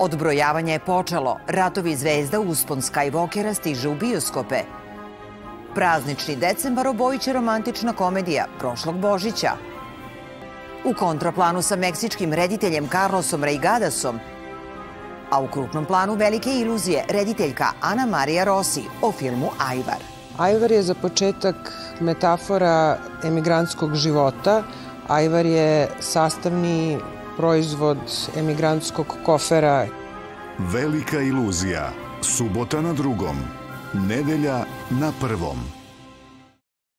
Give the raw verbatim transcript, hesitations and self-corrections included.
Odbrojavanje je počelo. Ratovi zvezda uspon Skywalkera stiže u bioskope. Praznični decembar obojiće romantična komedija prošlog Božića. U kontraplanu sa meksičkim rediteljem Carlosom Reigadasom, a u krupnom planu velike iluzije rediteljka Ana Marija Rossi o filmu Ajvar. Ajvar je za početak metafora emigrantskog života. Ajvar je sastavni proizvod emigrantskog kofera. Velika iluzija. Subota na drugom. Nedelja na prvom.